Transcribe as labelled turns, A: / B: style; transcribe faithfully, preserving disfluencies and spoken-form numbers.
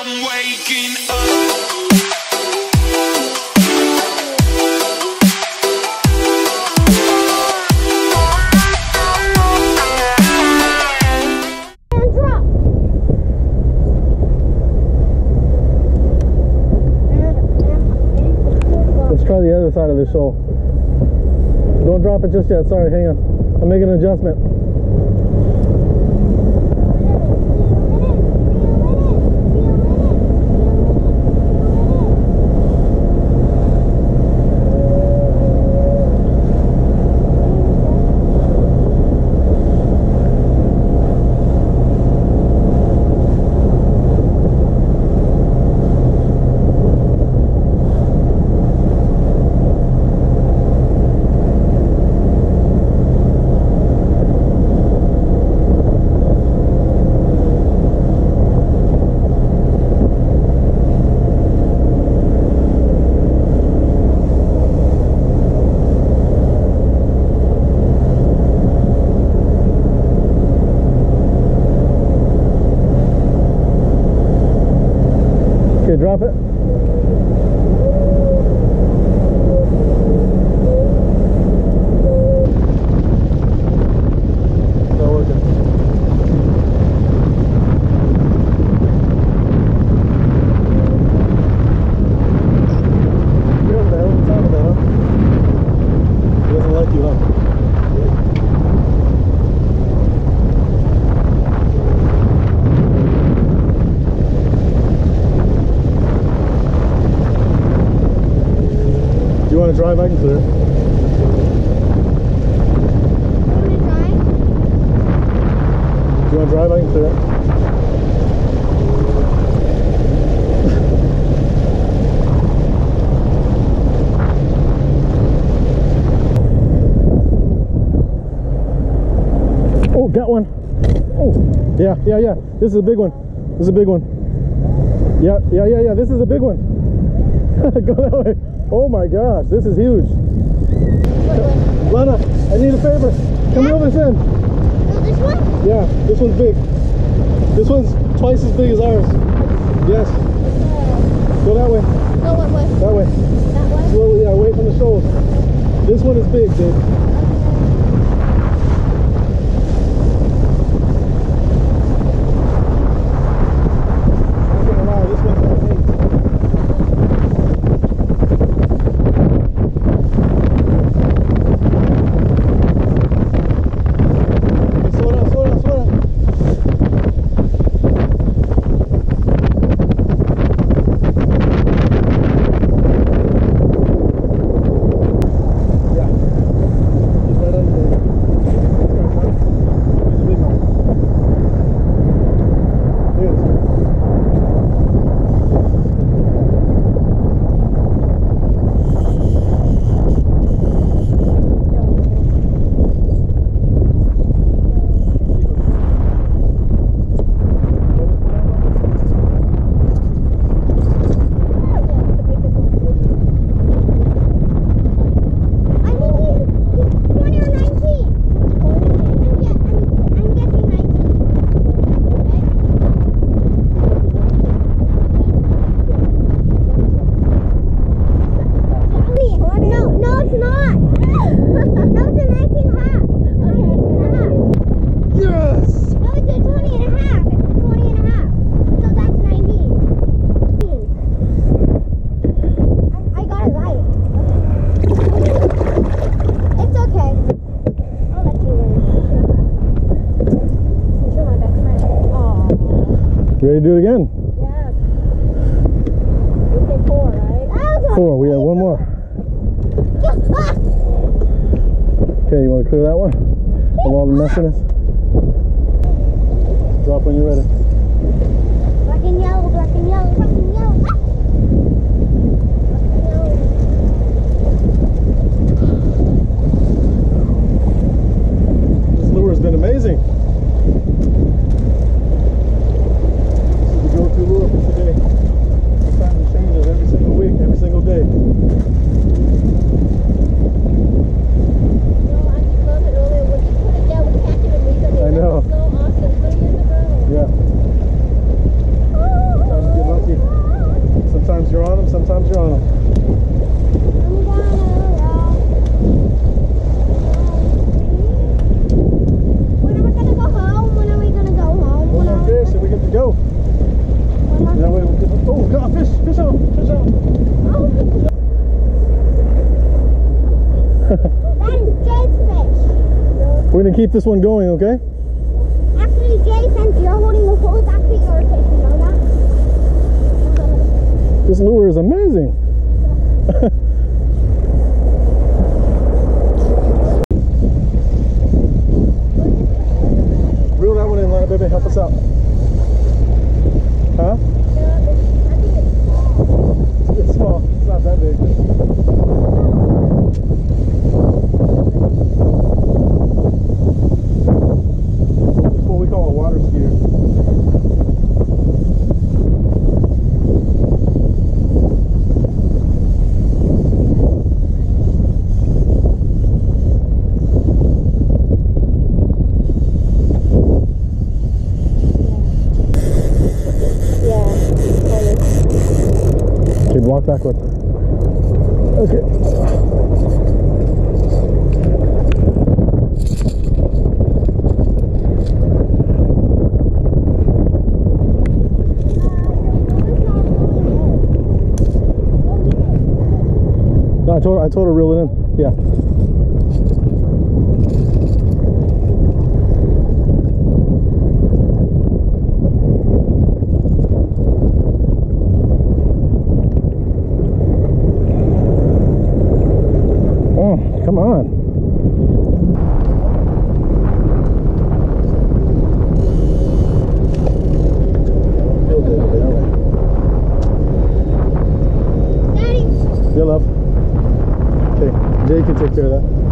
A: I'm waking up.
B: Let's try the other side of this shoal. Don't drop it just yet. Sorry, hang on. I'm making an adjustment. Okay, drop it. Not working. You're on the hell on top of that, huh? He doesn't like you, huh? Do you want to drive? I can clear it. Do you want to drive? I can clear it. Oh, got one. Oh, yeah, yeah, yeah. This is a big one. This is a big one. Yeah, yeah, yeah, yeah. This is a big one. Go that way. Oh my gosh, this is huge. Lana, I need a favor. Come reel this in.
C: Oh, this one?
B: Yeah, this one's big. This one's twice as big as ours. Yes. Go that way.
C: Go what way?
B: That way.
C: That way?
B: Slowly, yeah, away from the shoals. This one is big, dude. Ready to do it again?
C: Yeah. We say four, right?
B: Four. We have one more. Okay, you want to clear that one? Of all the messiness? Drop when you're ready.
C: Black and yellow, black and yellow, black and yellow.
B: This lure has been amazing. Lure for today. This time it changes every single week, every single day.
C: No, I just love it earlier when you put it down, we catch it and we go.
B: I know.
C: So awesome. Put it in the room.
B: Yeah. gonna keep this one going, okay?
C: Actually, Jay, since you're holding the pole, it's actually your fish, you know that?
B: This lure is amazing. Reel that one in, Lana, baby. Help us out. Huh? It's small. It's not that big. It's what we call a water skier. Okay, walk backward. Okay. No, I told her, I told her reel it in. Yeah. Come on. Feel good, okay, all right.
C: Daddy.
B: Yeah, love. Okay, Jay can take care of that.